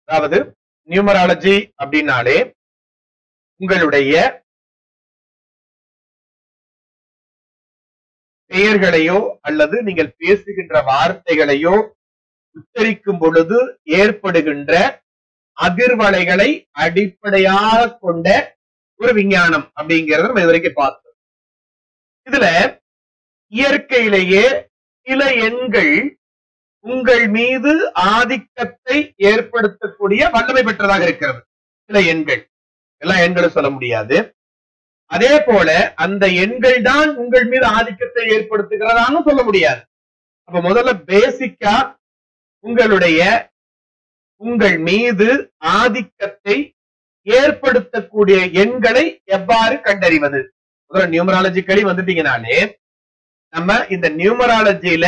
அதாவது நியூமராலஜி அப்படின்னாலே உங்களுடைய பெயர்களையோ அல்லது நீங்கள் பேசுகின்ற வார்த்தைகளையோ உச்சரிக்கும் பொழுது ஏற்படுகின்ற அதிர்வலைகளை அடிப்படையாக கொண்ட ஒரு விஞ்ஞானம் அப்படிங்கறத நம்ம இதுவரைக்கும் பார்த்தோம். இதுல இயற்கையிலேயே சில எண்கள் உங்கள் மீது ஆதிக்கத்தை ஏற்படுத்தக்கூடிய வல்லமை பெற்றதாக இருக்கிறது. சில எண்கள், எல்லா எண்களும் சொல்ல முடியாது. அதே போல அந்த எண்கள் தான் உங்கள் மீது ஆதிக்கத்தை ஏற்படுத்துகிறதான்னு சொல்ல முடியாது. அப்ப முதல்ல பேசிக்கா உங்கள் மீது ஆதிக்கத்தை ஏற்படுத்தக்கூடிய எண்களை எவ்வாறு கண்டறிவது? முதல்ல நியூமராலஜிக்கலி வந்துட்டீங்கனாலே நம்ம இந்த நியூமராலஜியில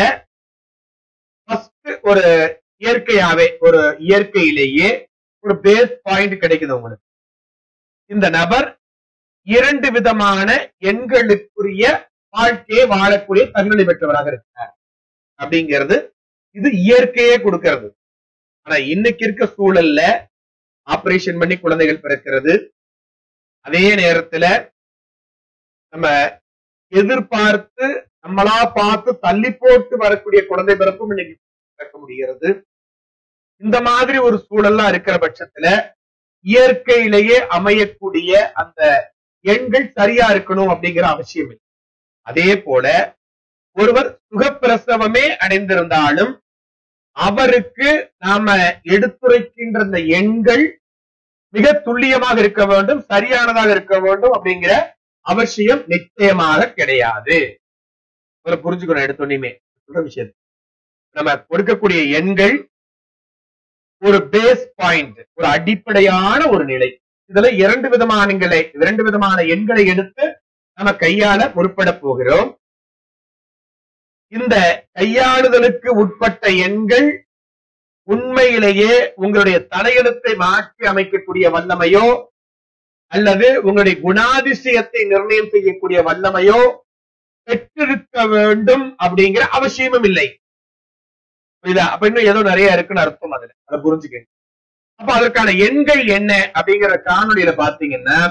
ஒரு இயற்கையிலேயே ஒரு பேஸ் பாயிண்ட் கிடைக்குது உங்களுக்கு. இந்த நபர் 2 விதமான எண்களுக்குரிய வாழ்க்கையை வாழக்கூடிய தகுதி பெற்றவராக இருக்கிறார் அப்படிங்கிறது இது இயற்கையே கொடுக்கிறது. ஆனா இன்னைக்கு இருக்க சூழல்ல ஆபரேஷன் பண்ணி குழந்தைகள் பிறக்கிறது. அதே நேரத்துல நம்ம எதிர்பார்த்து நம்மளா பார்த்து தள்ளி போட்டு வரக்கூடிய குழந்தை பிறப்பும் இன்னைக்கு பிறக்க முடிகிறது. இந்த மாதிரி ஒரு சூழல்லாம் இருக்கிற பட்சத்துல இயற்கையிலேயே அமையக்கூடிய அந்த எண்கள் சரியா இருக்கணும் அப்படிங்கிற அவசியம் இல்லை. அதே போல ஒருவர் சுகப்பிரசவமே அடைந்திருந்தாலும் அவருக்கு நாம எடுத்துரைக்கின்ற இந்த எண்கள் மிக துல்லியமாக இருக்க வேண்டும், சரியானதாக இருக்க வேண்டும் அப்படிங்கிற அவசியம் நிச்சயமாக கிடையாது. புரிஞ்சுக்கணும். எடுத்தோன்னே சொல்ற விஷயத்தை நம்ம கொடுக்கக்கூடிய எண்கள் ஒரு பேஸ் பாயிண்ட், ஒரு அடிப்படையான ஒரு நிலை. இதுல 2 விதமான எண்களை எடுத்து நம்ம கையாள முற்பட போகிறோம். இந்த கையாளுதலுக்கு உட்பட்ட எண்கள் உண்மையிலேயே உங்களுடைய தலையெழுத்தை மாற்றி அமைக்கக்கூடிய வல்லமையோ அல்லது உங்களுடைய குணாதிசயத்தை நிர்ணயம் செய்யக்கூடிய வல்லமையோ பெற்றிருக்க வேண்டும் அப்படிங்கிற அவசியமும் இல்லை. புரியுதா? அப்ப இன்னும் ஏதோ நிறைய இருக்குன்னு அர்த்தம். அதை புரிஞ்சுக்கங்க. அப்ப அதற்கான எண்கள் என்ன அப்படிங்கிற காணொலியில பாத்தீங்கன்னா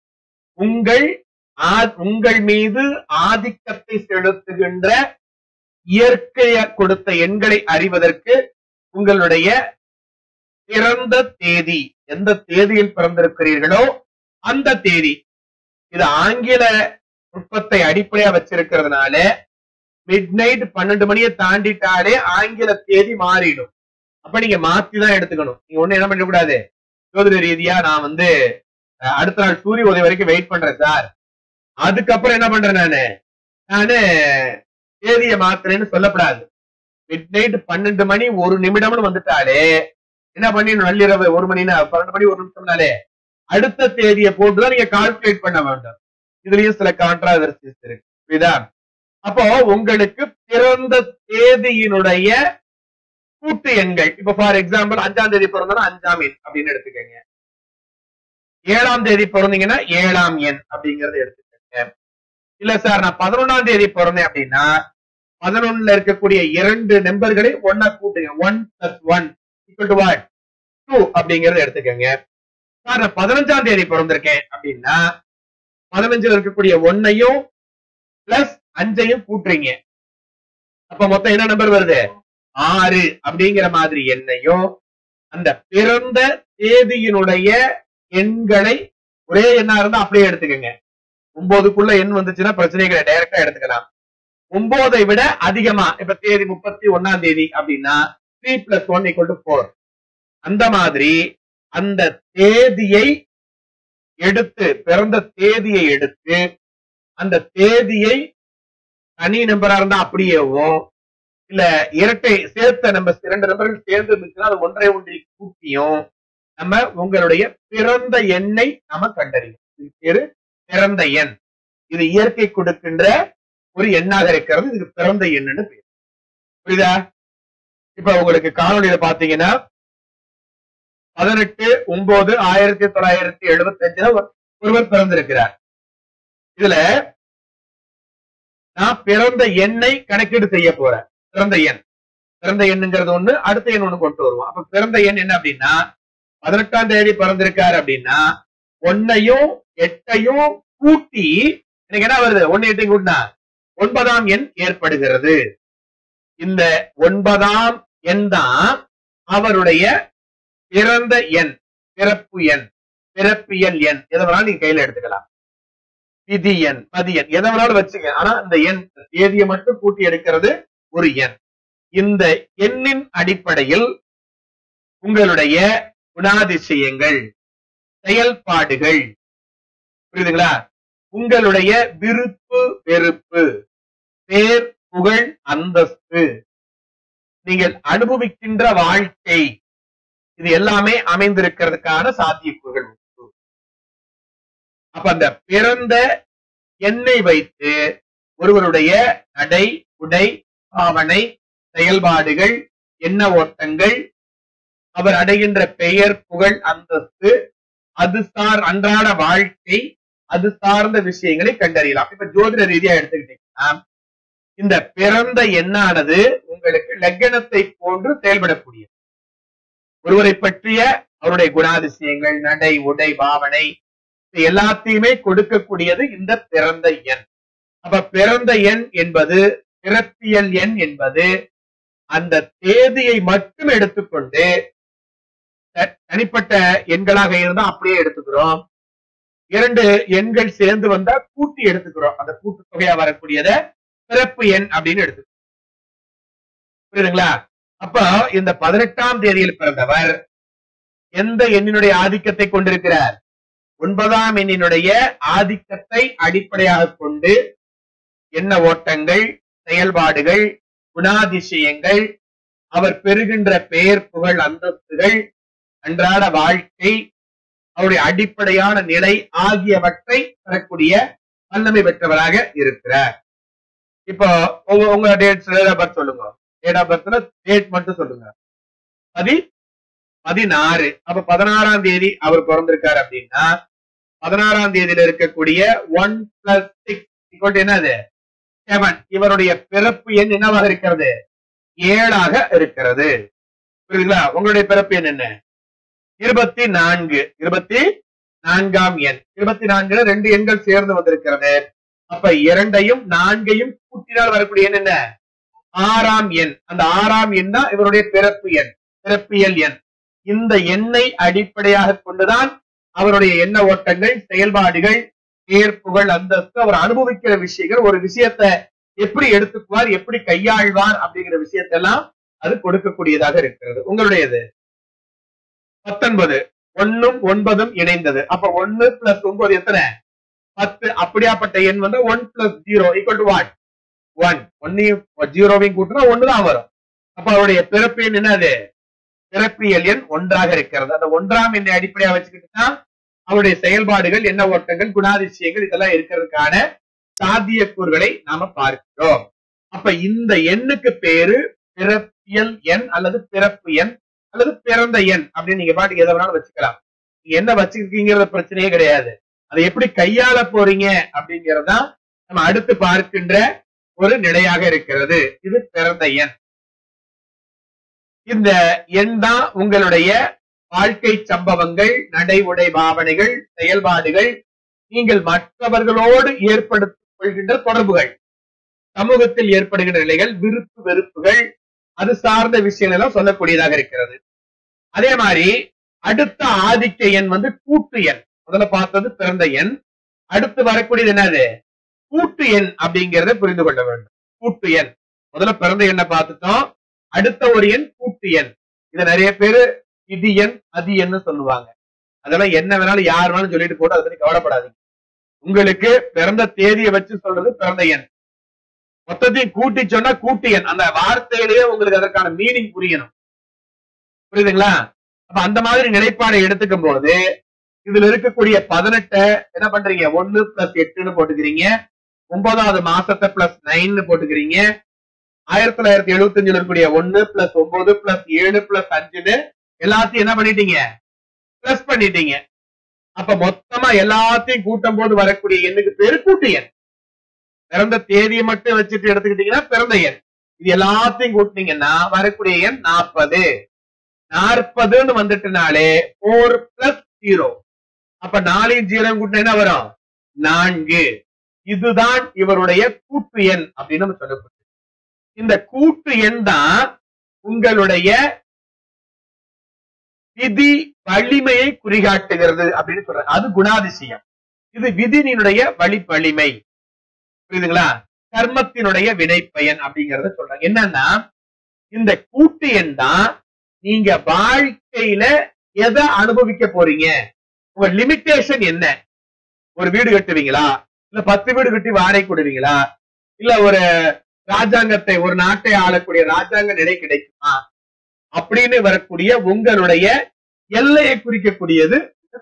உங்கள் மீது ஆதிக்கத்தை செலுத்துகின்ற இயற்கைய கொடுத்த எண்களை அறிவதற்கு உங்களுடைய பிறந்த தேதி, எந்த தேதியில் பிறந்திருக்கிறீர்களோ அந்த தேதி, இது ஆங்கில நுட்பத்தை அடிப்படையா வச்சிருக்கிறதுனால மிட்நைட் 12 மணியை தாண்டிட்டாலே ஆங்கில தேதி மாறிடும். அப்ப நீங்க மாத்திதான் எடுத்துக்கணும். நீங்க ஒண்ணு என்ன பண்ணக்கூடாது, ஜோதிட ரீதியா நான் அடுத்த நாள் சூரிய உதயம் வரைக்கும் வெயிட் பண்றேன் சார், அதுக்கப்புறம் என்ன பண்றேன் நானு தேதியை மாத்துறேன்னு சொல்லப்படாது. மிட்நைட் 12 மணி 1 நிமிடம்னு வந்துட்டாலே என்ன பண்ணிடணும், நள்ளிரவு 1 மணினா 12 மணி 1 நிமிஷம்னாலே அடுத்த தேதியை போட்டுதான் நீங்க கால்குலேட் பண்ண வேண்டும். இதுலயும் சில கான்ட்ராவர்சிஸ் இருக்கு. புரியுதா? அப்போ உங்களுக்கு பிறந்த தேதியினுடைய கூட்டு எண்கள், இப்ப ஃபார் எக்ஸாம்பிள் 5ஆம் தேதி பிறந்தா 5ஆம் எண் அப்படின்னு எடுத்துக்கங்க. 7ஆம் தேதி பிறந்தீங்கன்னா 7ஆம் எண் அப்படிங்கறத எடுத்துக்கங்க. இல்ல சார் நான் 11ஆம் தேதி பிறந்தேன் அப்படின்னா 11ல இருக்கக்கூடிய 2 நம்பர்களை ஒன்னா கூட்டுங்க. 1 + 1 = what? 2 அப்படிங்கறத எடுத்துக்கங்க. சார் நான் 15ஆம் தேதி பிறந்திருக்கேன் அப்படின்னா 15ல இருக்கக்கூடிய 1ஐயும் பிளஸ் 5ஐயும் கூட்டுறீங்க. அப்ப மொத்தம் என்ன நம்பர் வருது? 6 அப்படிங்கிற மாதிரி எண்ணையும் அந்த பிறந்த தேதியினுடைய எண்களை ஒரே எண்ணா இருந்தா அப்படியே எடுத்துக்கங்க. 9க்குள்ள எண் வந்துச்சுன்னா பிரச்சனைகளை டைரக்டா எடுத்துக்கலாம். 9ஐ விட அதிகமா, இப்ப தேதி 31ஆம் தேதி அப்படின்னா 3 + 1 = 4. அந்த மாதிரி அந்த தேதியை எடுத்து, பிறந்த தேதியை எடுத்து அந்த தேதியை தனி நம்பரா இருந்தா அப்படியேவும், இல்ல இரட்டை சேர்த்த நம்பர் 2 நம்பர்கள் சேர்ந்து இருந்துச்சுன்னா அது ஒன்றை கூட்டியும் நம்ம உங்களுடைய பிறந்த எண்ணை நாம கண்டறியும். இது பேரு பிறந்த எண். இது இயற்கை கொடுக்கின்ற ஒரு எண்ணாக இருக்கிறது. இதுக்கு பிறந்த எண்ணுன்னு பேர். புரியுதா? இப்ப உங்களுக்கு காணொலியில பாத்தீங்கன்னா 18/9/1975 ஒருவர் பிறந்திருக்கிறார். இதுல நான் பிறந்த எண்ணை கணக்கீடு செய்ய போறேன். பிறந்த எண்ணுங்கிறது ஒண்ணு, அடுத்த எண் ஒண்ணு கொண்டு வருவோம். அப்ப பிறந்த எண் என்ன அப்படின்னா 18ஆம் தேதி பிறந்திருக்காரு அப்படின்னா 1ஐயும் 8ஐயும் கூட்டி எனக்கு என்ன வருது? 1 8 கூட்டினா 9ஆம் எண் ஏற்படுகிறது. இந்த 9ஆம் எண் தான் அவருடைய பிறந்த எண், பிறப்பு எண், பிறப்பியல் எண். எதை வேணாலும் நீங்க கையில எடுத்துக்கலாம். விதி எண், மதி எண், எதை வேணாலும் வச்சுக்க. ஆனா இந்த எண் தேதியை மட்டும் கூட்டி எடுக்கிறது ஒரு எண். இந்த எண்ணின் அடிப்படையில் உங்களுடைய குணாதிசயங்கள், செயல்பாடுகள், புரியுதுங்களா? உங்களுடைய விருப்பு வெறுப்பு, பேர் புகழ் அந்தஸ்து, நீங்கள் அனுபவிக்கின்ற வாழ்க்கை, இது எல்லாமே அமைந்திருக்கிறதுக்கான சாத்தியக்கூறுகள் உண்டு. அப்ப அந்த பிறந்த எண்ணை வைத்து ஒருவருடைய நடை, உடை, பாவனை, செயல்பாடுகள், எண்ண ஓட்டங்கள், அவர் அடைகின்ற பெயர் புகழ் அந்தஸ்து, அது அன்றாட வாழ்க்கை, அது சார்ந்த விஷயங்களை கண்டறியலாம். இப்ப ஜோதிட ரீதியா எடுத்துக்கிட்டீங்கன்னா இந்த பிறந்த எண்ணானது உங்களுக்கு லக்னத்தை போன்று செயல்படக்கூடியது. ஒருவரை பற்றிய அவருடைய குணாதிசயங்கள், நடை, உடை, பாவனை எல்லாத்தையுமே கொடுக்கக்கூடியது இந்த பிறந்த எண். அப்ப பிறந்த எண் என்பது, பிறப்பியல் எண் என்பது அந்த தேதியை மட்டும் எடுத்துக்கொண்டு, தனிப்பட்ட எண்களாக இருந்தா அப்படியே எடுத்துக்கிறோம். 2 எண்கள் சேர்ந்து வந்தா கூட்டி எடுத்துக்கிறோம். அந்த கூட்டு தொகையா வரக்கூடியத பிறப்பு எண் அப்படின்னு எடுத்துக்கிறோம். புரியுதுங்களா? அப்ப இந்த 18ஆம் தேதியில் பிறந்தவர் எந்த எண்ணினுடைய ஆதிக்கத்தை கொண்டிருக்கிறார்? 9ஆம் எண்ணினுடைய ஆதிக்கத்தை அடிப்படையாக கொண்டு எண்ண ஓட்டங்கள், செயல்பாடுகள், குணாதிசயங்கள், அவர் பெறுகின்ற பெயர் புகழ் அந்தஸ்துகள், அன்றாட வாழ்க்கை, அவருடைய அடிப்படையான நிலை ஆகியவற்றை பெறக்கூடிய வல்லமை பெற்றவராக இருக்கிறார். இப்போ உங்க டேட் பர்த் சொல்லுங்க. டேட் ஆஃப் பர்த்ல டேட் மட்டும் சொல்லுங்க. 16. அப்ப 16ஆம் தேதி அவர் பிறந்திருக்காரு அப்படின்னா 16ஆம் தேதியில இருக்கக்கூடிய 1 + 6 என்னது? 7. இவருடைய பிறப்பு எண் என்னவாக இருக்கிறது? 7ஆக இருக்கிறது. புரியுதுங்களா? உங்களுடைய பிறப்பு எண் என்ன? 24. 24ஆம் எண். 24 2 எண்கள் சேர்ந்து வந்திருக்கிறது. அப்ப 2ஐயும் 4ஐயும் கூட்டினால் வரக்கூடிய எண் என்ன? 6ஆம் எண். அந்த 6ஆம் எண் தான் இவருடைய பிறப்பு எண், பிறப்பியல் எண். இந்த எண்ணை அடிப்படையாக கொண்டுதான் அவருடைய எண்ண ஓட்டங்கள், செயல்பாடுகள், பேர் புகழ் அந்தஸ்து, அவர் அனுபவிக்கிற விஷயங்கள், ஒரு விஷயத்தை எப்படி எடுத்துக்குவார், எப்படி கையாள்வார் அப்படிங்கிற விஷயத்தெல்லாம் அது கொடுக்கக்கூடியதாக இருக்கிறது. உங்களுடையது 19. 1ம் 9ம் இணைந்தது. அப்ப 1 + 9 எத்தனை? 10. அப்படியாப்பட்ட எண் வந்து 1 + 0 = what? 1. 1ஐயும் 0வையும் கூட்டினா 1 தான் வரும். அப்ப அவருடைய பிறப்பு எண் என்னது? பிறப்பியல் எண் 1ஆக இருக்கிறது. அந்த 1ஆம் எண்ணை அடிப்படையா வச்சுக்கிட்டுதான் அவருடைய செயல்பாடுகள், எண்ண ஓட்டங்கள், குணாதிசயங்கள் இதெல்லாம் இருக்கிறதுக்கான சாத்தியக்கூறுகளை நாம பார்க்கிறோம். அப்ப இந்த எண்ணுக்கு பேரு பிறப்பியல் எண் அல்லது பிறப்பு எண் அல்லது பிறந்த எண் அப்படின்னு நீங்க பாட்டுக்கு எதை வேணாலும் வச்சுக்கலாம். நீங்க என்ன வச்சிருக்கீங்கிறத பிரச்சனையே கிடையாது. அதை எப்படி கையாள போறீங்க அப்படிங்கறதா நம்ம அடுத்து பார்க்கின்ற ஒரு நிலையாக இருக்கிறது. இது பிறந்த எண். இந்த எண் தான் உங்களுடைய வாழ்க்கை சம்பவங்கள், நடை, உடை, பாவனைகள், செயல்பாடுகள், நீங்கள் மற்றவர்களோடு ஏற்படுத்திக் கொள்கின்ற தொடர்புகள், சமூகத்தில் ஏற்படுகின்ற நிலைகள், விருப்பு வெறுப்புகள், அது சார்ந்த விஷயங்கள் எல்லாம் சொல்லக்கூடியதாக இருக்கிறது. அதே மாதிரி அடுத்த ஆதிக்க எண் வந்து கூட்டு எண். முதல்ல பார்த்தது பிறந்த எண். அடுத்து வரக்கூடியது என்னது? கூட்டு எண் அப்படிங்கறத புரிந்து கொள்ள வேண்டும். கூட்டு எண். முதல்ல பிறந்த எண்ணை பார்த்துட்டோம். அடுத்த ஒரு எண் கூட்டு எண். இத நிறைய பேரு விதி எண், மதி எண்ணு சொல்லுவாங்க. அதெல்லாம் என்ன வேணாலும் யார் வேணாலும் சொல்லிட்டு போட்டு அதை பத்தி கவலைப்படாதீங்க. உங்களுக்கு பிறந்த தேதியை வச்சு சொல்றது பிறந்த எண். மொத்தத்தையும் கூட்டி சொன்னா கூட்டு எண். அந்த வார்த்தையிலேயே உங்களுக்கு அதற்கான மீனிங் புரியணும். புரியுதுங்களா? அப்ப அந்த மாதிரி நிலைப்பாடை எடுத்துக்கும் போது இதுல இருக்கக்கூடிய 18 என்ன பண்றீங்க? 1 + 8ன்னு போட்டுக்கிறீங்க. 9வது மாசத்தை +9 போட்டுக்கிறீங்க. 1975 இருக்கக்கூடிய 1 + 9 + 7 + 5ன்னு எல்லாத்தையும் என்ன பண்ணிட்டீங்க? பிளஸ் பண்ணிட்டீங்க. அப்ப மொத்தமா எல்லாத்தையும் கூட்டும் போது வரக்கூடிய எண்ணுக்கு பேரு கூட்டு எண். பிறந்த தேதியை மட்டும் வச்சுட்டு எடுத்துக்கிட்டீங்கன்னா பிறந்த எண். இது எல்லாத்தையும் கூட்டினீங்கன்னா வரக்கூடிய எண் 40. 40ன்னு வந்துட்டுனாலே 4 பிளஸ் 0. அப்ப 4 0 கூட்டினா என்ன வரும்? 4. இதுதான் இவருடைய கூட்டு எண் அப்படின்னு நம்ம சொல்லப்படுது. இந்த கூட்டு எண் தான் உங்களுடைய விதி வலிமையை குறிகாட்டுகிறது அப்படின்னு சொல்றாங்க. அது குணாதிசயம். இது விதியினுடைய வலிமை. புரியுதுங்களா? கர்மத்தினுடைய வினை பயன் அப்படிங்கறத சொல்றாங்க. என்னன்னா இந்த கூட்டு எண் தான் நீங்க வாழ்க்கையில எதை அனுபவிக்க போறீங்க, உங்க லிமிட்டேஷன் என்ன. ஒரு வீடு கட்டுவீங்களா, இல்ல 10 வீடு கட்டி வாடகை கொடுவீங்களா, இல்ல ஒரு ராஜாங்கத்தை, ஒரு நாட்டை ஆளக்கூடிய ராஜாங்க நிலை கிடைக்குமா அப்படின்னு வரக்கூடிய உங்களுடைய எல்லையை குறிக்கக்கூடியது.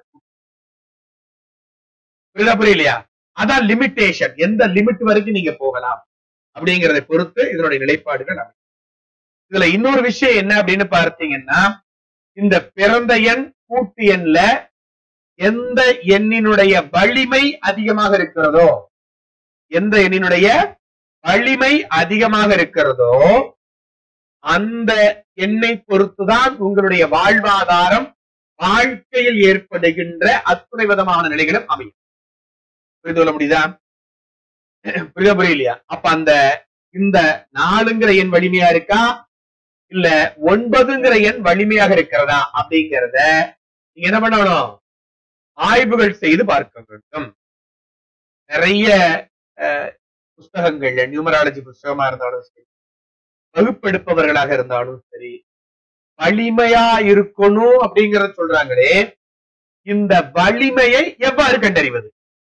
புரியலையா? அதான் லிமிட்டேஷன். எந்த லிமிட் வரைக்கும் நீங்க போகலாம் அப்படிங்கறதை பொறுத்து இதனுடைய நிலைப்பாடுகள். இதுல இன்னொரு விஷயம் என்ன அப்படின்னு பார்த்தீங்கன்னா, இந்த பிறந்த எண் கூட்டு எண்ல எந்த எண்ணினுடைய வலிமை அதிகமாக இருக்கிறதோ, எந்த எண்ணினுடைய வலிமை அதிகமாக இருக்கிறதோ அந்த எண்ணை பொறுத்துதான் உங்களுடைய வாழ்வாதாரம், வாழ்க்கையில் ஏற்படுகின்ற அத்துணை விதமான நிலைகளும் அமையும். புரிந்து கொள்ள முடியுதா? புரியலையா? அப்ப அந்த இந்த 4ங்கிற எண் வலிமையா இருக்கா, இல்ல 9ங்கிற எண் வலிமையாக இருக்கிறதா அப்படிங்கிறத நீங்க என்ன பண்ணணும்? ஆய்வுகள் செய்து பார்க்க வேண்டும். நிறைய புஸ்தகங்கள்ல, நியூமராலஜி புஸ்தகமா இருந்தாலும் சரி, வகுப்பெடுப்பவர்களாக இருந்தாலும் சரி, வலிமையா இருக்கணும் அப்படிங்கறத சொல்றாங்களே, இந்த வலிமையை எவ்வாறு கண்டறிவது?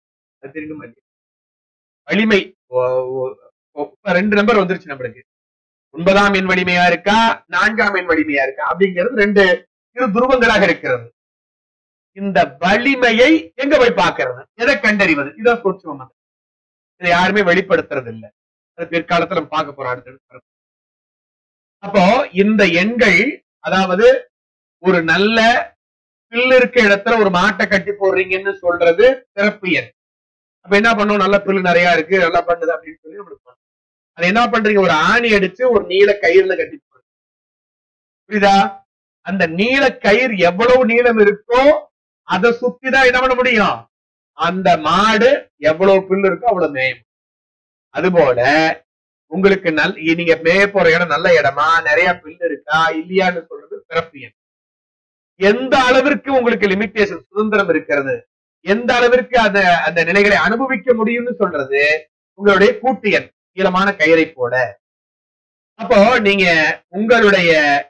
வலிமை 2 நம்பர் வந்துருச்சு நம்மளுக்கு. 9ஆம் எண் வலிமையா இருக்கா, 4ஆம் எண் வலிமையா இருக்கா அப்படிங்கிறது 2 இரு துருவங்களாக இருக்கிறது. இந்த வலிமையை எங்க போய் பார்க்கிறது, எதை கண்டறிவது? இதான் சூட்சுமம். இதை யாருமே வெளிப்படுத்துறது இல்லை. அது பிற்காலத்துல நம்ம பார்க்க போறோம் அடுத்தடுத்து. அப்போ இந்த எண்கள், அதாவது ஒரு நல்ல பில்லு இருக்க இடத்துல ஒரு மாட்டை கட்டி போடுறீங்கன்னு சொல்றது சிறப்பு எண். அப்ப என்ன பண்ணும்? நல்ல பில்லு நிறைய இருக்கு, நல்லா பண்ணுது அப்படின்னு சொல்லி நம்மளுக்கு அது என்ன பண்றீங்க? ஒரு ஆணி அடிச்சு ஒரு நீள கயிறுல கட்டி போடுறீங்க. புரியுதா? அந்த நீள கயிறு எவ்வளவு நீளம் இருக்கோ அதை சுத்திதான் என்ன பண்ண முடியும்? அந்த மாடு எவ்வளவு பில்லு இருக்கோ அவ்வளவு மேயும். அதுபோல உங்களுக்கு நீங்க மேய போற இடம் நல்ல இடமா, நிறைய பில்லு இருக்கா இல்லையான்னு சொல்றது சிறப்பு எண். எந்த அளவிற்கு உங்களுக்கு லிமிட்டேஷன், சுதந்திரம் இருக்கிறது, எந்த அளவிற்கு அந்த நிலைகளை அனுபவிக்க முடியும்னு சொல்றது உங்களுடைய கூட்டு எண், நீளமான கயிறை போல. அப்போ நீங்க உங்களுடைய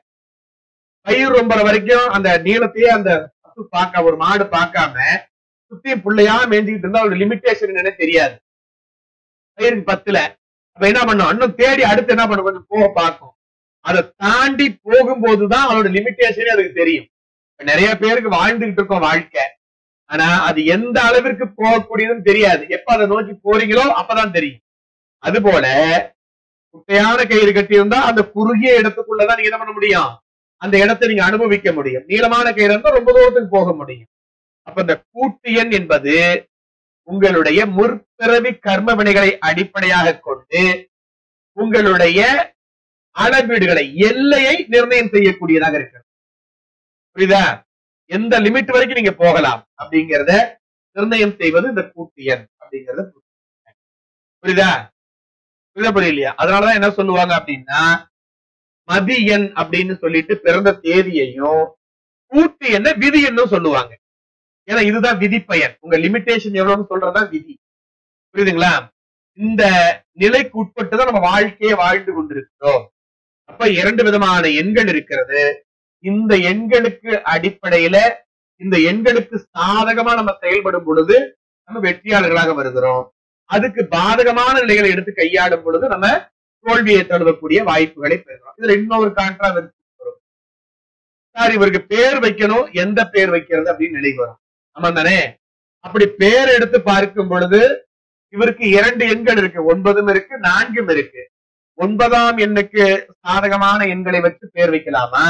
கயிறு ரொம்ப வரைக்கும் அந்த நீளத்தையே அந்த பார்க்க, ஒரு மாடு பார்க்காம சுத்தியும் பிள்ளையா மேய்ஞ்சிக்கிட்டு இருந்தா அவரோட லிமிட்டேஷன் என்னன்னு தெரியாது. கயிறுக்கு 10ல அப்ப என்ன பண்ணும்? இன்னும் தேடி அடுத்து என்ன பண்ணும்? கொஞ்சம் போக பார்க்கும். அதை தாண்டி போகும்போதுதான் அவரோட லிமிட்டேஷனே அதுக்கு தெரியும். நிறைய பேருக்கு வாழ்ந்துகிட்டு இருக்கோம் வாழ்க்கை, ஆனா அது எந்த அளவிற்கு போகக்கூடியதுன்னு தெரியாது. எப்ப அதை நோக்கி போறீங்களோ அப்பதான் தெரியும். அது போல குட்டையான கயிறு கட்டி இருந்தா அந்த குறுகிய இடத்துக்குள்ளதான் நீங்க என்ன பண்ண முடியும்? அந்த இடத்தை நீங்க அனுபவிக்க முடியும். நீளமான கயிறு இருந்தா ரொம்ப தூரத்துக்கு போக முடியும். அப்ப இந்த கூட்டு எண் என்பது உங்களுடைய முற்பிறவி கர்ம வினைகளை அடிப்படையாக கொண்டு உங்களுடைய அளவீடுகளை, எல்லையை நிர்ணயம் செய்யக்கூடியதாக இருக்கிறது. புரியுதா? எந்த லிமிட் வரைக்கும் நீங்க போகலாம் அப்படிங்கிறத நிர்ணயம் செய்வது இந்த கூட்டு எண் அப்படிங்கறது. புரியுதா? புரியலையா? அதனாலதான் என்ன சொல்லுவாங்க அப்படின்னா, மதி எண் அப்படின்னு சொல்லிட்டு பிறந்த தேதியையும், கூட்டு எண்ண விதி எண்ணும் சொல்லுவாங்க. ஏன்னா இதுதான் விதி பயன். உங்க லிமிட்டேஷன் எவ்வளவுன்னு சொல்றதுதான் விதி. புரியுதுங்களா? இந்த நிலைக்கு உட்பட்டுதான் நம்ம வாழ்க்கையை வாழ்ந்து கொண்டிருக்கிறோம். அப்ப 2 விதமான எண்கள் இருக்கிறது. இந்த எண்களுக்கு அடிப்படையில, இந்த எண்களுக்கு சாதகமா நம்ம செயல்படும் பொழுது நம்ம வெற்றியாளர்களாக வருகிறோம். அதுக்கு பாதகமான நிலைகளை எடுத்து கையாளும் பொழுது நம்ம தோல்வியை தழுவக்கூடிய வாய்ப்புகளை பெறுகிறோம். இதுல இன்னொரு கான்ட்ராவர்சி வரும். சார், இவருக்கு பேர் வைக்கணும், எந்த பேர் வைக்கிறது அப்படின்னு நிலை வரும். ஆமா தானே? அப்படி பேர் எடுத்து பார்க்கும் பொழுது இவருக்கு 2 எண்கள் இருக்கு, 9ம் இருக்கு, 4ம் இருக்கு. 9ஆம் எண்ணுக்கு சாதகமான எண்களை வச்சு பேர் வைக்கலாமா,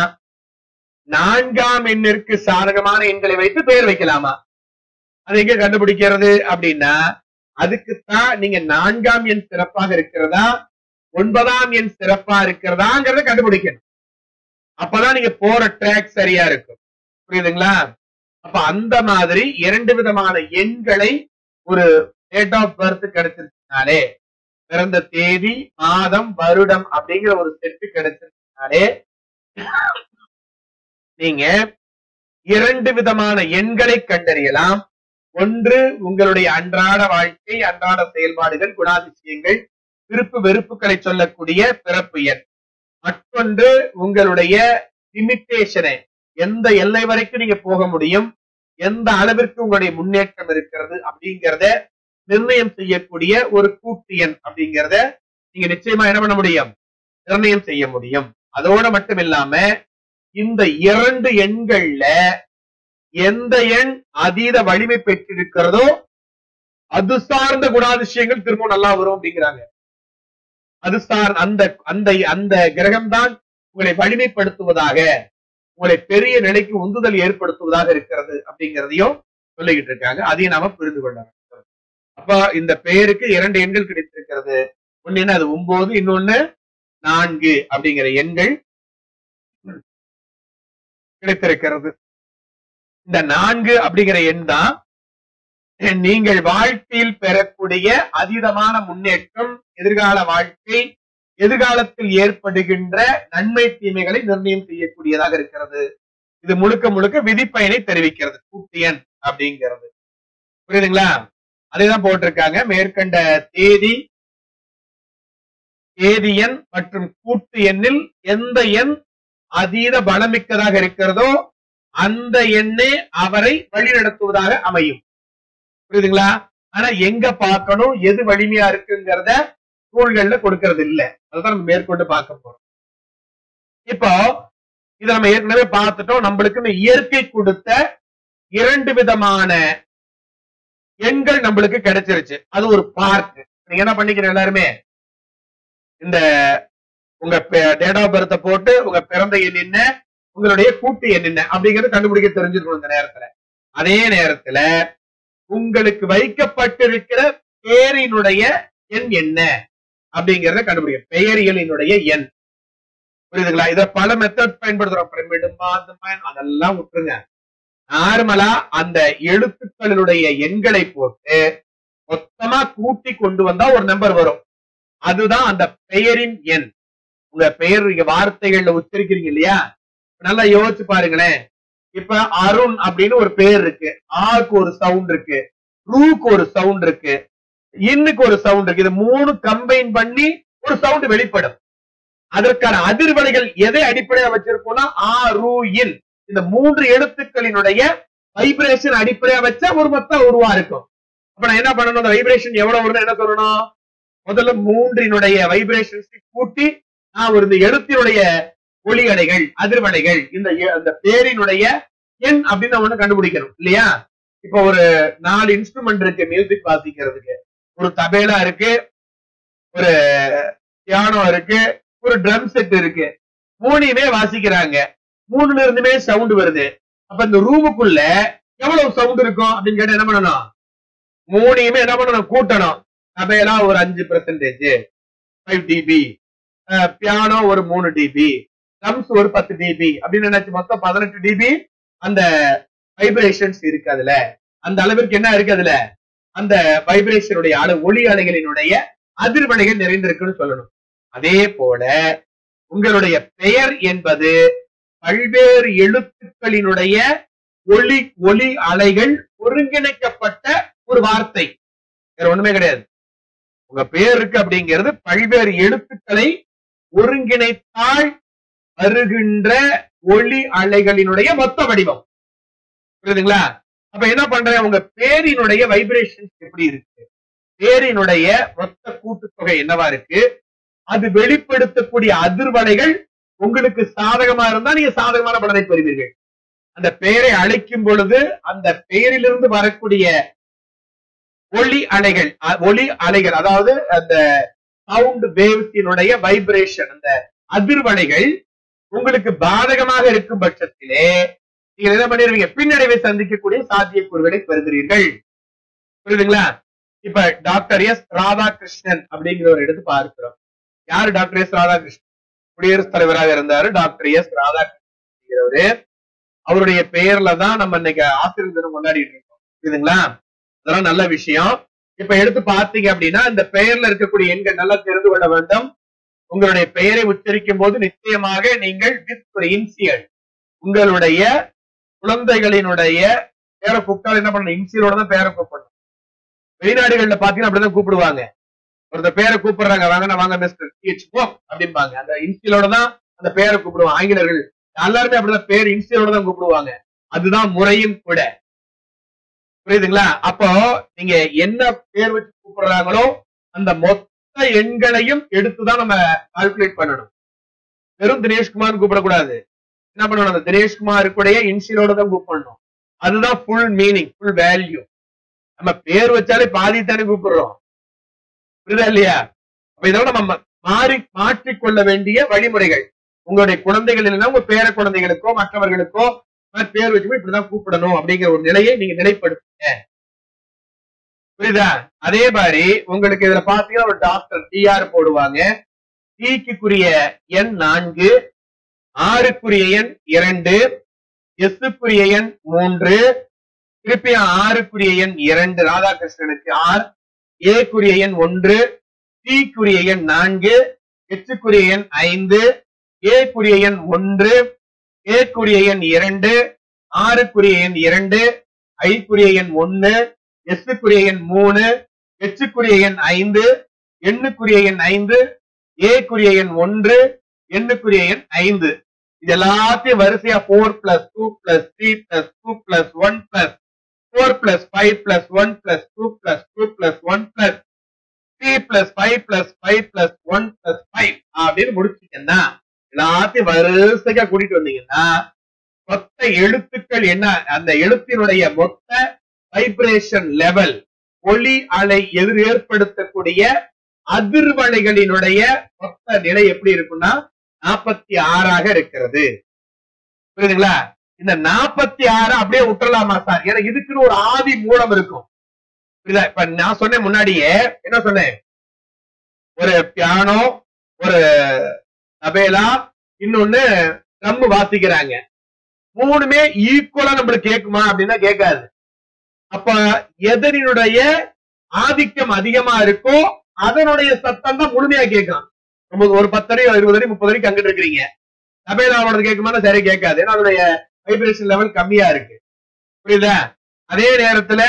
4ஆம் எண்ணிற்கு சாதகமான எண்களை வைத்து பேர் வைக்கலாமா? அது எங்க கண்டுபிடிக்கிறது அப்படின்னா, அதுக்குத்தான் நீங்க 4ஆம் எண் சிறப்பாக இருக்கிறதா, 9ஆம் எண் சிறப்பா இருக்கிறதாங்கிறத கண்டுபிடிக்கணும். அப்பதான் நீங்க போற ட்ராக் சரியா இருக்கும். புரியுதுங்களா? அப்ப அந்த மாதிரி 2 விதமான எண்களை ஒரு டேட் ஆஃப் பர்த் கிடைச்சிருச்சுனாலே, பிறந்த தேதி, மாதம், வருடம் அப்படிங்கிற ஒரு செட்டு கிடைச்சிருச்சுனாலே நீங்க 2 விதமான எண்களை கண்டறியலாம். ஒன்று உங்களுடைய அன்றாட வாழ்க்கை, அன்றாட செயல்பாடுகள், குணாதிசயங்கள், விருப்பு வெறுப்புகளை சொல்லக்கூடிய பிறப்பு எண். மற்றொன்று உங்களுடைய லிமிட்டேஷனை, எந்த எல்லை வரைக்கும் நீங்க போக முடியும், எந்த அளவிற்கு உங்களுடைய முன்னேற்றம் இருக்கிறது அப்படிங்கிறத நிர்ணயம் செய்யக்கூடிய ஒரு கூட்டு எண் அப்படிங்கிறத நீங்க நிச்சயமா என்ன பண்ண முடியும், நிர்ணயம் செய்ய முடியும். அதோட மட்டும் இல்லாம இந்த 2 எண்கள்ல எந்த எண் அதீத வலிமை பெற்றிருக்கிறதோ அது சார்ந்த குணாதிசயங்கள் திரும்ப நல்லா வரும் அப்படிங்கிறாங்க. அது சார் அந்த அந்த அந்த கிரகம் தான் உங்களை வலிமைப்படுத்துவதாக, உங்களை பெரிய நிலைக்கு உந்துதல் ஏற்படுத்துவதாக இருக்கிறது அப்படிங்கிறதையும் சொல்லிக்கிட்டு இருக்காங்க. அதையும் நாம புரிந்து கொள்ள வேண்டும். அப்ப இந்த பெயருக்கு 2 எண்கள் கிடைத்திருக்கிறது. ஒன்னு என்ன, அது 9, இன்னொன்னு 4 அப்படிங்கிற எண்கள் கிடைத்திருக்கிறது. இந்த 4 அப்படிங்கிற எண் தான் நீங்கள் வாழ்க்கையில் பெறக்கூடிய அதீதமான முன்னேற்றம், எதிர்கால வாழ்க்கை, எதிர்காலத்தில் ஏற்படுகின்ற நன்மை தீமைகளை நிர்ணயம் செய்யக்கூடியதாக இருக்கிறது. இது முழுக்க முழுக்க விதிப்பயனை தெரிவிக்கிறது கூட்டு எண் அப்படிங்கிறது. புரியுதுங்களா? அதேதான் போட்டிருக்காங்க. மேற்கண்ட தேதி, தேதி எண் மற்றும் கூட்டு எண்ணில் எந்த எண் அதீத பலமிக்கதாக இருக்கிறதோ அந்த எண்ணே அவரை வழிநடத்துவதாக அமையும். புரியுதுங்களா? ஆனா எங்க பார்க்கணும், எது வலிமையா இருக்குங்கிறத நூல்கள்ல கொடுக்கறது இல்ல. அதுதான் நம்ம மேற்கொண்டு பார்க்க போறோம். இப்போ இத நம்ம ஏற்கனவே பார்த்துட்டோம். நம்மளுக்கு இயற்கை கொடுத்த 2 விதமான எண்கள் நம்மளுக்கு கிடைச்சிருச்சு. அது ஒரு பார்ட். நீங்க என்ன பண்ணிக்கிறீங்க, எல்லாருமே இந்த உங்க டேட் ஆஃப் பர்த் போட்டு உங்க பிறந்த எண் என்ன, உங்களுடைய கூட்டு எண் என்ன அப்படிங்கறது கண்டுபிடிக்க தெரிஞ்சிருக்கணும் இந்த நேரத்துல. அதே நேரத்துல உங்களுக்கு வைக்கப்பட்டிருக்கிற பெயரினுடைய எண் என்ன அப்படிங்கறத கண்டுபிடிக்க, பெயரியலினுடைய எண். புரியுதுங்களா? இத பல மெத்தட் பயன்படுத்துறோம். பிரமிடுமா அதெல்லாம் விட்டுருங்க. நார்மலா அந்த எழுத்துக்களுடைய எண்களை போட்டு மொத்தமா கூட்டி கொண்டு வந்தா ஒரு நம்பர் வரும். அதுதான் அந்த பெயரின் எண். உங்க பெயர் நீங்க வார்த்தைகள்ல உச்சரிக்கிறீங்க இல்லையா, நல்லா யோசிச்சு பாருங்களேன். இப்ப அருண் அப்படின்னு ஒரு பேர் இருக்கு. ஆக்கு ஒரு சவுண்ட் இருக்கு, ரூக்கு ஒரு சவுண்ட் இருக்கு, இன்னுக்கு ஒரு சவுண்ட் இருக்கு. இது 3 கம்பைன் பண்ணி ஒரு சவுண்ட் வெளிப்படும். அதற்கான அதிர்வலைகள் எதை அடிப்படையா வச்சிருக்கோம்னா ஆ ரூ இன், இந்த 3 எழுத்துக்களினுடைய வைப்ரேஷன் அடிப்படையா வச்சா ஒரு மொத்தம் உருவா இருக்கும். அப்ப நான் என்ன பண்ணணும், அந்த வைப்ரேஷன் எவ்வளவு வரும்னு என்ன சொல்லணும், முதல்ல 3னுடைய வைப்ரேஷன்ஸ் கூட்டி நான் ஒரு இந்த எழுத்தினுடைய ஒளி அலைகள், அதிர்வலைகள், இந்த பேரினுடைய எண் அப்படின்னு ஒண்ணு கண்டுபிடிக்கணும் இல்லையா? இப்ப ஒரு 4 இன்ஸ்ட்ருமெண்ட் இருக்கு மியூசிக் வாசிக்கிறதுக்கு. ஒரு தபேலா இருக்கு, ஒரு பியானோ இருக்கு, ஒரு ட்ரம் செட் இருக்கு. 3யுமே வாசிக்கிறாங்க. 3ல இருந்துமே சவுண்ட் வருது. அப்ப இந்த ரூமுக்குள்ள எவ்வளவு சவுண்ட் இருக்கும் அப்படின்னு கேட்டா என்ன பண்ணணும், 3யுமே என்ன பண்ணணும், கூட்டணும். தபேலா ஒரு 5%, 5 dB, பியானோ ஒரு 3 dB, ட்ரம்ஸ் ஒரு 10 dB அப்படின்னு நினைச்சு மொத்தம் 18 dB அந்த வைப்ரேஷன்ஸ் இருக்கு. அதுல அந்த அளவிற்கு என்ன இருக்கு, அதுல அந்த வைப்ரேஷனுடைய ஒளி அலைகளினுடைய அதிர்வலைகள் நிறைந்திருக்குன்னு சொல்லணும். அதே போல உங்களுடைய பெயர் என்பது பல்வேறு எழுத்துக்களினுடைய ஒளி அலைகள் ஒருங்கிணைக்கப்பட்ட ஒரு வார்த்தை, வேற ஒண்ணுமே கிடையாது. உங்க பெயர் இருக்கு அப்படிங்கிறது பல்வேறு எழுத்துக்களை ஒருங்கிணைத்தால் வருகின்ற ஒளி அலைகளினுடைய மொத்த வடிவம். புரியுதுங்களா? அப்ப என்ன பண்றேன், உங்க பேரினுடைய வைப்ரேஷன்ஸ் எப்படி இருக்கு, பேரினுடைய மொத்த கூட்டுத்தொகை என்னவா இருக்கு, அது வெளிப்படுத்தக்கூடிய அதிர்வலைகள் உங்களுக்கு சாதகமா இருந்தா நீங்க சாதகமான பலனை பெறுவீர்கள். அந்த பெயரை அழைக்கும் பொழுது அந்த பெயரிலிருந்து வரக்கூடிய ஒளி அலைகள் அதாவது அந்த சவுண்ட் வேவ்ஸினுடைய வைப்ரேஷன், அந்த அதிர்வலைகள் உங்களுக்கு பாதகமாக இருக்கும் பட்சத்திலே நீங்க என்ன பண்ணிருவீங்க, பின்னடைவை சந்திக்கக்கூடிய சாத்தியக்கூறுகளை பெறுகிறீர்கள். புரியுதுங்களா? இப்ப டாக்டர் எஸ் ராதாகிருஷ்ணன் அப்படிங்கிறவர் எடுத்து பார்க்கிறோம். யாரு டாக்டர் எஸ் ராதாகிருஷ்ணன்? குடியரசுத் தலைவராக இருந்தாரு டாக்டர் எஸ் ராதாகிருஷ்ணன். அவருடைய பெயர்ல தான் நம்ம இன்னைக்கு ஆசிரியர் தினம் கொண்டாடிட்டு இருக்கோம். புரியுதுங்களா? அதெல்லாம் நல்ல விஷயம். இப்ப எடுத்து பார்த்தீங்க அப்படின்னா இந்த பெயர்ல இருக்கக்கூடிய எண்கள் நல்லா தெரிந்து கொள்ள வேண்டும். உங்களுடைய பெயரை உச்சரிக்கும் போது நிச்சயமாக நீங்கள் வித் இன்சியல் உங்களுடைய குழந்தைகளினுடைய பேரை கூப்பிட்டால் என்ன பண்ணணும்? இன்சியலோட தான் பேரை கூப்பிடணும். வெளிநாடுகள்ல பாத்தீங்கன்னா அப்படிதான் கூப்பிடுவாங்க. ஒருத்தர் பேரை கூப்பிடுறாங்க, வாங்க வாங்க மிஸ்டர் அப்படிம்பாங்க. அந்த இன்சியலோட தான் அந்த பேரை கூப்பிடுவாங்க. ஆங்கிலர்கள் எல்லாருமே அப்படிதான் பேர் இன்சியலோட தான் கூப்பிடுவாங்க. அதுதான் முறையும் கூட. புரியுதுங்களா? அப்போ நீங்க என்ன பேர் வச்சு கூப்பிடுறாங்களோ அந்த மொத்த எண்களையும் எடுத்துதான் நம்ம கால்குலேட் பண்ணணும். வெறும் தினேஷ்குமார் கூப்பிடக்கூடாது. என்ன பண்ணணும்? அந்த தினேஷ்குமாருக்குடைய இன்சியலோட தான் கூப்பிடணும். அதுதான் ஃபுல் மீனிங், ஃபுல் வேல்யூ. நம்ம பேர் வச்சாலே பாதி தானே கூப்பிடுறோம். புரியுதா இல்லையா? அப்ப இதோட நம்ம மாற்றிக்கொள்ள வேண்டிய வழிமுறைகள். உங்களுடைய குழந்தைகள் இல்லைன்னா உங்க பேர குழந்தைகளுக்கோ மற்றவர்களுக்கோ பேர் வச்சுக்கோ இப்படிதான் கூப்பிடணும் அப்படிங்கிற ஒரு நிலையை நீங்க நிலைப்படுத்துங்க. புரியுதா? அதே மாதிரி உங்களுக்கு இதுல பாத்தீங்கன்னா ஒரு டாக்டர் டிஆர் போடுவாங்க. டிக்குரிய எண் 4, ஆறுக்குரிய எண் 2, எஸ்க்குரிய எண் 3, திருப்பி ஆறுக்குரிய எண் 2 ராதாகிருஷ்ணனுக்கு ஆர், ஏக்குரிய எண் 1, டிக்குரிய எண் 4, எச்சுக்குரிய எண் 5, ஏக்குரிய எண் 1, ஏக்குரிய எண் 2, ஆறுக்குரிய எண் 2, ஐக்குரிய எண் 1, எஸ்க்குரிய எண் 3, எச்சுக்குரிய எண் 5, எண்ணுக்குரிய எண் 5, ஏக்குரிய எண் 1, எண்ணுக்குரிய எண் 5. இது எல்லாத்தையும் வரிசையா 4 + 2 + 3 + 2 + 1 + 4 + 5 + 1 + 2 + 2 + 1 + 3 + 5 + 5 + 1 + 5 அப்படின்னு முடிச்சீங்கன்னா எல்லாத்தையும் வரிசையா கூட்டிட்டு வந்தீங்கன்னா மொத்த எழுத்துக்கள் என்ன, அந்த எழுத்தினுடைய மொத்த வைப்ரேஷன் லெவல், ஒளி அலை ஏற்படுத்தக்கூடிய அதிர்வலைகளினுடைய மொத்த நிலை எப்படி இருக்குன்னா 46 இருக்கிறது. புரியுதுங்களா? இந்த 46 அப்படியே விட்டுறலாமா சார்? ஏன்னா இதுக்குன்னு ஒரு ஆதி மூலம் இருக்கும். புரியுதா? இப்ப நான் சொன்னேன் முன்னாடியே, என்ன சொன்னேன்? ஒரு பியானோ, ஒரு தபேலா, இன்னொன்னு ட்ரம் வாசிக்கிறாங்க. மூணுமே ஈக்குவலா நம்மளுக்கு கேட்குமா அப்படின்னா கேட்காது. அப்ப எதனுடைய ஆதிக்கம் அதிகமா இருக்கோ அதனுடைய சத்தம் தான் முழுமையா கேட்கும். ஒரு 10 அடி 20 அடி 30 அடிக்கு அங்கிட்டு இருக்கிறீங்க, தபேலாவோட கேட்குமா? சரி கேட்காது. ஏன்னா அதனுடைய வைப்ரேஷன் லெவல் கம்மியா இருக்கு. புரியுதா? அதே நேரத்துல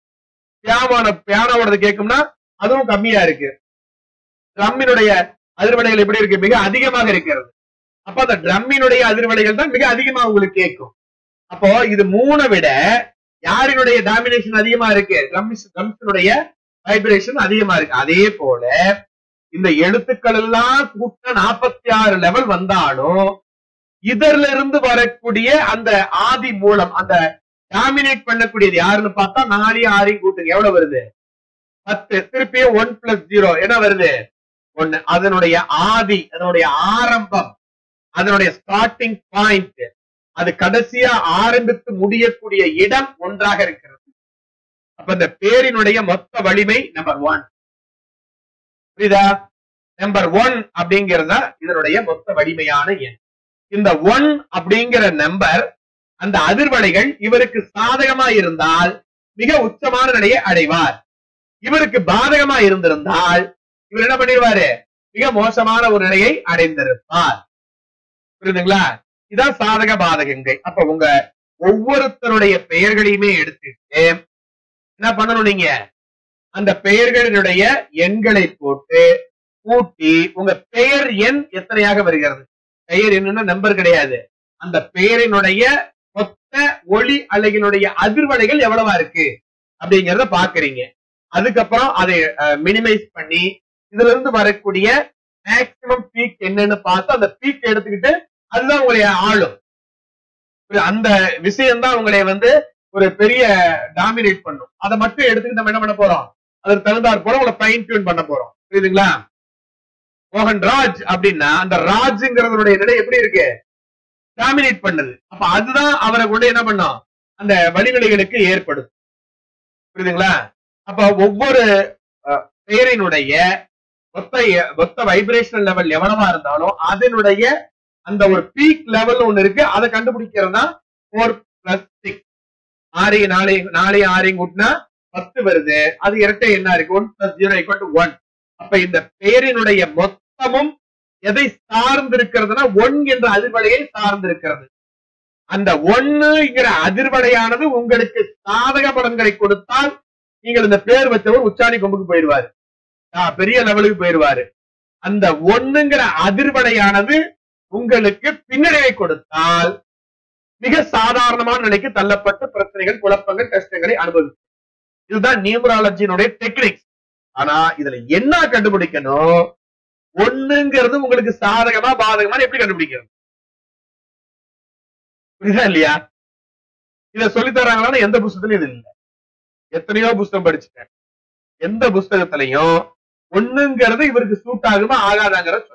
பியானோட கேட்கும்னா அதுவும் கம்மியா இருக்கு. ட்ரம்மினுடைய அதிர்வலைகள் எப்படி இருக்கு? மிக அதிகமாக இருக்கிறது. அப்ப அந்த ட்ரம்மினுடைய அதிர்வலைகள் தான் மிக அதிகமா உங்களுக்கு கேட்கும். அப்போ இது 3 விட யாரினுடைய டாமினேஷன் அதிகமா இருக்கு? ட்ரம்ஸினுடைய வைப்ரேஷன் அதிகமா இருக்கு. அதே போல இந்த எழுத்துக்கள் எல்லாம் கூட்ட 46 லெவல் வந்தாலும் இதர்ல இருந்து வரக்கூடிய அந்த ஆதி மூலம், அந்த டாமினேட் பண்ணக்கூடியது யாருன்னு பார்த்தா 4 6 கூட்டுங்க, எவ்வளவு வருது? 10. திருப்பி 1 + 0 என்ன வருது? 1. அதனுடைய ஆதி, அதனுடைய ஆரம்பம், அதனுடைய ஸ்டார்டிங் பாயிண்ட், அது கடைசியா ஆரம்பித்து முடியக்கூடிய இடம் ஒன்றாக இருக்கிறது. அப்ப இந்த பேரினுடைய மொத்த வலிமை நம்பர் 1. புரியுதா? நம்பர் 1 அப்படிங்கிறத இதனுடைய மொத்த வலிமையான எண். இந்த 1 அப்படிங்கிற நம்பர், அந்த அதிர்வலைகள் இவருக்கு சாதகமா இருந்தால் மிக உச்சமான நிலையை அடைவார். இவருக்கு பாதகமா இருந்திருந்தால் இவர் என்ன பண்ணிடுவாரு? மிக மோசமான ஒரு நிலையை அடைந்திருப்பார். புரியுதுங்களா? இதான் சாதக பாதகங்கள். அப்ப உங்க ஒவ்வொருத்தருடைய பெயர்களையுமே எடுத்துட்டு என்ன பண்ணணும்? நீங்க அந்த பெயர்களினுடைய எண்களை போட்டு கூட்டி உங்க பெயர் எண் எத்தனையாக வருகிறது. பெயர் என்னன்னா நம்பர் கிடையாது. அந்த பெயரினுடைய மொத்த ஒளி அலைகளுடைய அதிர்வலைகள் எவ்வளவா இருக்கு அப்படிங்கறத பாக்குறீங்க. அதுக்கப்புறம் அதை மினிமைஸ் பண்ணி இதுல இருந்து வரக்கூடிய மேக்சிமம் பீக் என்னன்னு பார்த்து அந்த பீக் எடுத்துக்கிட்டு அதுதான் உங்களை ஆளும். அந்த விஷயம் தான் உங்களை ஒரு பெரிய டாமினேட் பண்ணும். அதை மட்டும் எடுத்துக்கிட்டு நம்ம என்ன பண்ண போறோம்? அதற்கு தகுந்தாற் போல உங்களை ஃபைன் டியூன் பண்ண போறோம். புரியுதுங்களா? மோகன் ராஜ் அப்படின்னா அந்த ராஜ்ங்கிறதுடைய நிலை எப்படி இருக்கு? டாமினேட் பண்ணது. அப்ப அதுதான் அவரை கொண்டு என்ன பண்ணும்? அந்த வழிநிலைகளுக்கு ஏற்படும். புரியுதுங்களா? அப்ப ஒவ்வொரு பெயரினுடைய மொத்த வைப்ரேஷனல் லெவல் எவ்வளவா இருந்தாலும் அதனுடைய அந்த ஒரு பீக் லெவல் ஒண்ணு இருக்கு. அதை கண்டுபிடிக்கிறது தான் 4+6. 6 கூட்டினா 10 வருது. அது இரட்டை என்ன இருக்கு? 1+0 = 1. அப்ப இந்த பெயரினுடைய மொத்தமும் எதை சார்ந்து இருக்கிறதுனா 1 என்ற அதிர்வலையை சார்ந்து இருக்கிறது. அந்த 1ங்கிற அதிர்வலையானது உங்களுக்கு சாதக பலன்களை கொடுத்தால் நீங்கள் இந்த பேர் வச்சவர் உச்சாணி கொம்புக்கு போயிடுவாரு, பெரிய லெவலுக்கு போயிடுவாரு. அந்த 1ங்கிற அதிர்வலையானது உங்களுக்கு பின்னடைவை கொடுத்தால் மிக சாதாரணமான நிலைக்கு தள்ளப்பட்ட பிரச்சனைகள், குழப்பங்கள், கஷ்டங்களை அனுபவிக்கும். இதுதான் நியூமராலஜியினுடைய டெக்னிக்ஸ். ஆனா இதுல என்ன கண்டுபிடிக்கணும்? 1ங்கிறது உங்களுக்கு சாதகமா பாதகமா எப்படி கண்டுபிடிக்கிறது? புரியுதா இல்லையா? இத சொல்லி தராங்கன்னா எந்த புத்தகத்திலும் இது இல்லை. எத்தனையோ புத்தகம் படிச்சுட்டேன். எந்த புத்தகத்திலையும் 1ங்கிறது இவருக்கு சூட் ஆகுமா ஆகாதாங்கிற சொல்ல.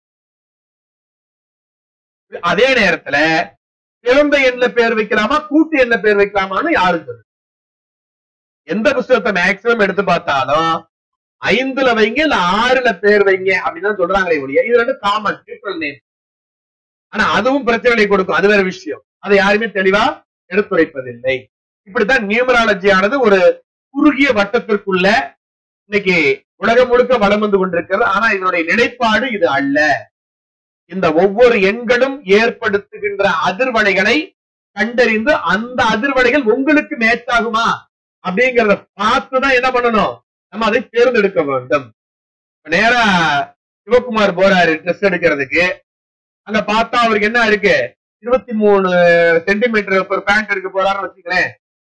அதே நேரத்துல பிறந்த எண்ல பேர் வைக்கலாமா கூட்டு எண்ல பேர் வைக்கலாமான்னு யாரும் சொல்லு. எந்த புத்தகத்தை மேக்சிமம் எடுத்து பார்த்தாலும் 5ல வைங்க இல்ல 6ல பேர் வைங்க அப்படின்னு சொல்றாங்களே ஒழிய இது ரெண்டு காமன் நியூட்ரல் நேம். ஆனா அதுவும் பிரச்சனைகளை கொடுக்கும், அது வேற விஷயம். அதை யாருமே தெளிவா எடுத்துரைப்பதில்லை. இப்படித்தான் நியூமராலஜி ஆனது ஒரு குறுகிய வட்டத்திற்குள்ள இன்னைக்கு உலகம் முழுக்க வலம் வந்து கொண்டிருக்கிறது. ஆனா இதனுடைய நிலைப்பாடு இது அல்ல. இந்த ஒவ்வொரு எண்களும் ஏற்படுத்துகின்ற அதிர்வலைகளை கண்டறிந்து அந்த அதிர்வலைகள் உங்களுக்கு மேட்ச் ஆகுமா அப்படிங்கறத பார்த்துதான் என்ன பண்ணணும், நம்ம அதை தேர்ந்தெடுக்க வேண்டும். நேரா சிவகுமார் போறாரு ட்ரெஸ் எடுக்கிறதுக்கு. அங்க பார்த்தா அவருக்கு என்ன இருக்கு, 23 சென்டிமீட்டர் ஒரு பேண்ட் எடுக்க போறாருன்னு வச்சுக்கிறேன்.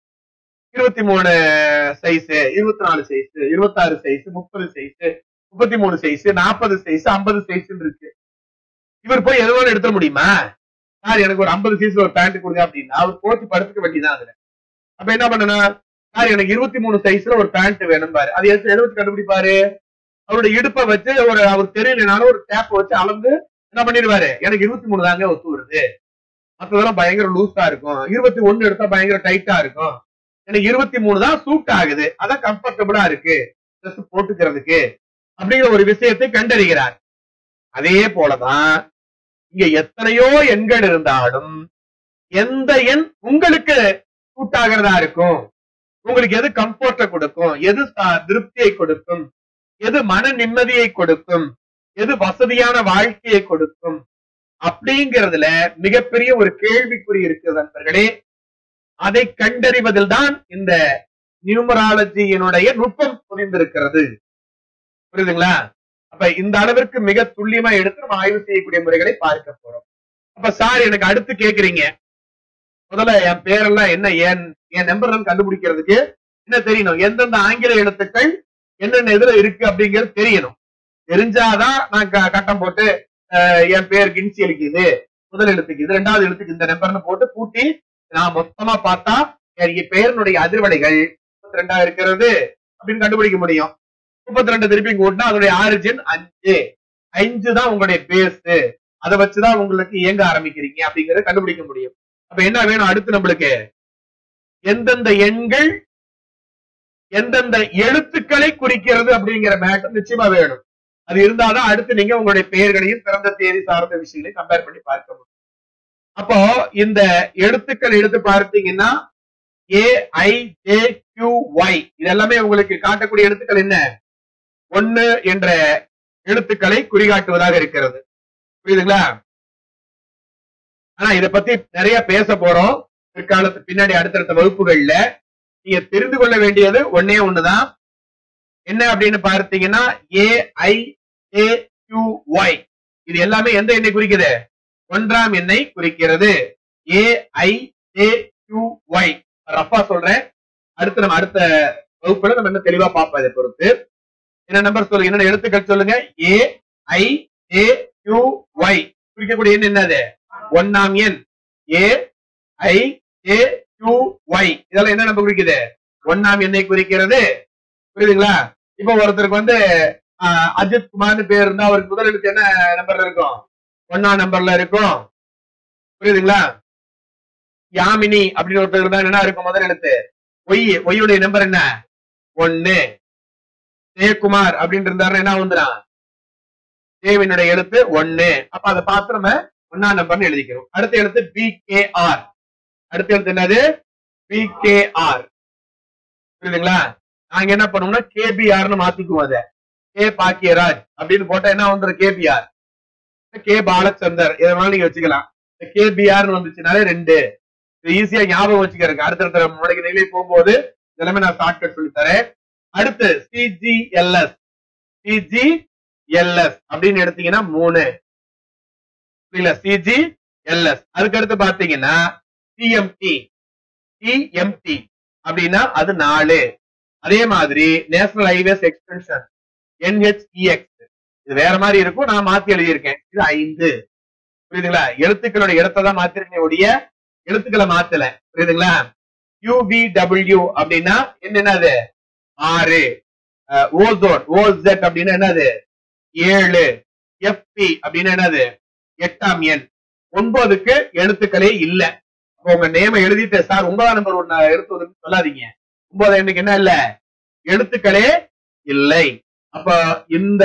23 size, 24 size, 26 size, 30 size, 33 size, 40 size, 50 size இருக்கு. இவர் போய் எதுவும் எடுத்துட முடியுமா? சார் எனக்கு ஒரு 50 சைஸ் ஒரு பேண்ட் கொடுங்க அப்படின்னா அவர் போட்டு படுத்துக்க வேண்டியதான். அதுல அப்ப என்ன பண்ணணும், சார் எனக்கு 23 சைஸ்ல ஒரு பேண்ட் வேணும் பாரு. அது எதை வச்சு கண்டுபிடிப்பாரு? அவருடைய இடுப்பை வச்சு அவர் தெரியலனாலும் ஒரு டேப் வச்சு அளந்து என்ன பண்ணிடுவாரு, எனக்கு 23 தாங்க ஒத்து வருது, மற்றதெல்லாம் பயங்கர லூஸா இருக்கும், 21 எடுத்தா பயங்கர டைட்டா இருக்கும், எனக்கு 23 தான் சூட் ஆகுது, அதான் கம்ஃபர்டபுளா இருக்கு ட்ரெஸ் போட்டுக்கிறதுக்கு அப்படிங்கிற ஒரு விஷயத்தை கண்டறிகிறார். அதே போலதான் இங்க எத்தனையோ எண்கள் இருந்தாலும் எந்த எண் உங்களுக்கு சூட் ஆகிறதா இருக்கும், உங்களுக்கு எது கம்ஃபர்ட்டை கொடுக்கும், எது திருப்தியை கொடுக்கும், எது மன நிம்மதியை கொடுக்கும், எது வசதியான வாழ்க்கையை கொடுக்கும் அப்படிங்கிறதுல மிகப்பெரிய ஒரு கேள்விக்குறி இருக்கு நண்பர்களே. அதை கண்டறிவதில் தான் இந்த நியூமராலஜியினுடைய நுட்பம் புரிந்திருக்கிறது. புரியுதுங்களா? அப்ப இந்த அளவிற்கு மிக துல்லியமா எடுத்து நம்ம ஆய்வு செய்யக்கூடிய முறைகளை பார்க்க போறோம். அப்ப சார் எனக்கு அடுத்து கேக்குறீங்க, முதல்ல என் பேரெல்லாம் என்ன, என் நம்பர் கண்டுபிடிக்கிறதுக்கு என்ன தெரியணும், எந்தெந்த ஆங்கில எழுத்துக்கள் என்னென்ன இதுல இருக்கு அப்படிங்கிறது தெரியணும். தெரிஞ்சாதான் நான் கட்டம் போட்டு என் பேருக்கு இனிஷியலுக்கு இது, முதல் எழுத்துக்கு இது, 2வது எழுத்துக்கு இந்த நம்பர்னு போட்டு கூட்டி நான் மொத்தமா பார்த்தா என் பெயரினுடைய அதிர்வலைகள் 32 இருக்கிறது அப்படின்னு கண்டுபிடிக்க முடியும். 32 திருப்பி கூட்டினா அதனுடைய ஆரிஜின் 5 தான் உங்களுடைய பேஸ். அதை வச்சுதான் உங்களுக்கு இயங்க ஆரம்பிக்கிறீங்க அப்படிங்கறத கண்டுபிடிக்க முடியும். அப்ப என்ன வேணும் அடுத்து நம்மளுக்கு, எந்தெந்த எண்கள் எந்தெந்த எழுத்துக்களை குறிக்கிறது அப்படிங்கிற மேட்டர் நிச்சயமா வேணும். அது இருந்தாதான் அடுத்து நீங்க உங்களுடைய பெயர்களையும் பிறந்த தேதி சார்ந்த விஷயங்களையும் கம்பேர் பண்ணி பார்க்க முடியும். அப்போ இந்த எழுத்துக்கள் எடுத்து பார்த்தீங்கன்னா AIJQY இதெல்லாமே உங்களுக்கு காட்டக்கூடிய எழுத்துக்கள் என்ன, 1 என்ற எழுத்துக்களை குறிகாட்டுவதாக இருக்கிறது. புரியுதுங்களா? ஆனா இத பத்தி நிறைய பேச போறோம் பிற்காலத்து பின்னாடி அடுத்தடுத்த வகுப்புகள்ல. நீங்க தெரிந்து கொள்ள வேண்டியது ஒன்னே ஒண்ணுதான். என்ன அப்படின்னு பார்த்தீங்கன்னா AIJQY இது எல்லாமே எந்த எண்ணை குறிக்குது, 1ஆம் எண்ணை குறிக்கிறது. AIJQY ரஃபா சொல்றேன். அடுத்து நம்ம அடுத்த வகுப்புல நம்ம என்ன தெளிவா பார்ப்போம். இதை பொறுத்து என்ன நம்பர் சொல்லுங்க, என்ன எழுத்துக்கள் சொல்லுங்க. AIJQY குறிக்கக்கூடிய எண் என்னது, 1ஆம் எண். AIJQY இதெல்லாம் என்ன நம்பர் குறிக்குது, 1ஆம் எண்ணை குறிக்கிறது. புரியுதுங்களா? இப்ப ஒருத்தருக்கு அஜித் குமார்னு பேர் இருந்தா அவருக்கு முதல் எழுத்து என்ன நம்பர்ல இருக்கும், 1ஆம் நம்பர்ல இருக்கும். புரியுதுங்களா? யாமினி அப்படின்னு ஒருத்தர் இருந்தா என்ன இருக்கும், முதல் எழுத்து ஒய்யுடைய நம்பர் என்ன, 1. ஜெயக்குமார் அப்படின்னு இருந்தாரு என்ன வந்துடும் கேவினுடைய எழுத்து 1. அப்ப அதை பார்த்து நம்ம 1ஆம் நம்பர்னு எழுதிக்கிறோம். அடுத்த எழுத்து BKR. அடுத்த எழுத்து என்னது? BKR. புரியுதுங்களா? நாங்க என்ன பண்ணுவோம்னா KBRன்னு மாத்திக்குவோம். அதை கே பாக்கியராஜ் அப்படின்னு போட்டா என்ன வந்துடும்? KBR. கே பாலச்சந்தர் இதனால நீங்க வச்சுக்கலாம். KBR வந்துச்சுனாலே 2. ஈஸியா ஞாபகம் வச்சுக்கிறேன். அடுத்தடுத்த முன்னாடி நிலை போகும்போது எல்லாமே நான் ஷார்ட்கட் சொல்லி தரேன். அடுத்து CGLS. CGLS அப்படின்னு எடுத்தீங்கன்னா 3. புரியல? CGLS. அதுக்கு அடுத்து பாத்தீங்கன்னா TMT அப்படின்னா அது 4. அதே மாதிரி நேஷனல் ஹைவேஸ் எக்ஸ்டென்ஷன் NHEX இது வேற மாதிரி இருக்கும். நான் மாத்தி எழுதியிருக்கேன். இது 5. புரியுதுங்களா? எழுத்துக்களுடைய இடத்தை தான் மாத்திருக்கேன் ஒழிய எழுத்துக்களை மாத்தல. புரியுதுங்களா? UVW அப்படின்னா என்னது? 6. ஓசோன் OZ அப்படின்னா என்னது? 7. FP அப்படின்னா என்னது? 8ஆம் எண். 9க்கு எழுத்துக்களே இல்ல. உங்க நேம எழுதிட்டு சார் 9ஆம் நம்பர் ஒண்ணு எடுத்து சொல்லாதீங்க. 9ஆம் எண்ணுக்கு என்ன இல்ல? எழுத்துக்களே இல்லை. அப்ப இந்த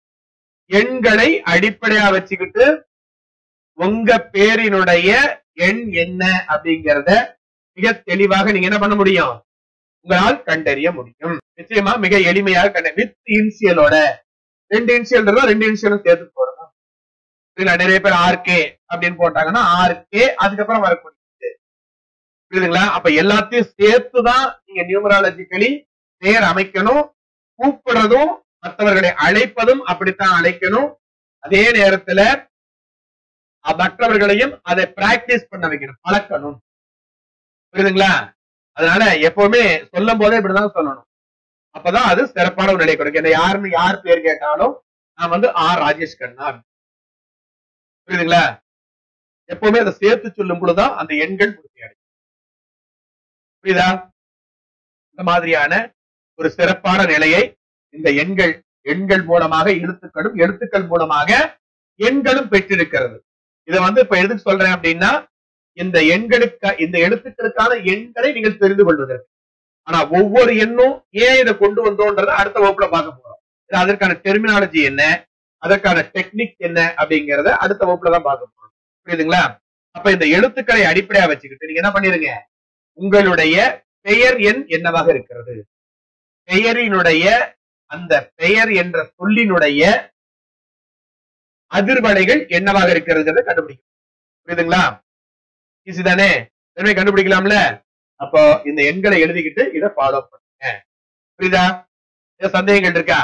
எண்களை அடிப்படையா வச்சுக்கிட்டு உங்க பேரினுடைய எண் என்ன அப்படிங்கறத மிக தெளிவாக நீங்க என்ன பண்ண முடியும்? உங்களால் கண்டறிய முடியும். நிச்சயமா மிக எளிமையாக வித் இன்சியலோட 2 இன்சியல் 2 இன்சியலும் சேர்த்து போடணும். நிறைய பேர் RK அப்படின்னு போட்டாங்கன்னா RK அதுக்கப்புறம் வரக்கூடிய புரியுதுங்களா? அப்ப எல்லாத்தையும் சேர்த்துதான் நீங்க நியூமராலஜிக்கலி பெயர் அமைக்கணும். கூப்பிடுறதும் மற்றவர்களை அழைப்பதும் அப்படித்தான் அழைக்கணும். அதே நேரத்துல மற்றவர்களையும் அதை பிராக்டிஸ் பண்ண வைக்கணும், பழக்கணும். புரியுதுங்களா? அதனால எப்பவுமே சொல்லும் போதே இப்படிதான் சொல்லணும். அப்பதான் அது சிறப்பான ஒரு நிலை கொடுக்கும். என்ன யாருன்னு யார் பேர் கேட்டாலும் நான் வந்து R ராஜேஷ் கண்ணா. புரியுதுங்களா? எப்பவுமே அதை சேர்த்து சொல்லும் பொழுதுதான் அந்த எண்கள் பூர்த்தி அடையும். புரியுதா? இந்த மாதிரியான ஒரு சிறப்பான நிலையை இந்த எண்கள் மூலமாக எழுத்துக்கள் மூலமாக எண்களும் பெற்றிருக்கிறது. இதை வந்து இப்ப எதுக்கு சொல்றேன் அப்படின்னா இந்த எழுத்துக்களுக்கான எண்களை நீங்கள் தெரிந்து கொள்வதற்கு. ஆனா ஒவ்வொரு எண்ணும் ஏன் இதை கொண்டு வந்தோன்றத அடுத்த வகுப்புல பார்க்க போறோம். அதற்கான டெர்மினாலஜி என்ன, அதற்கான டெக்னிக் என்ன அப்படிங்கறத அடுத்த வகுப்புல தான் பார்க்க போறோம். புரியுதுங்களா? அப்ப இந்த எழுத்துக்களை அடிப்படையா வச்சுக்கிட்டு நீங்க என்ன பண்ணிருங்க, உங்களுடைய பெயர் எண் என்னவாக இருக்கிறது, பெயரினுடைய அந்த பெயர் என்ற சொல்லினுடைய அதிர்வலைகள் என்னவாக இருக்கிறது கண்டுபிடிக்கும். புரியுதுங்களா? ஈஸி தானே? கண்டுபிடிக்கலாம்ல. அப்போ இந்த எண்களை எழுதிக்கிட்டு இதை ஃபாலோ பண்ணுங்க. புரியுதா? சந்தேகங்கள் இருக்கா?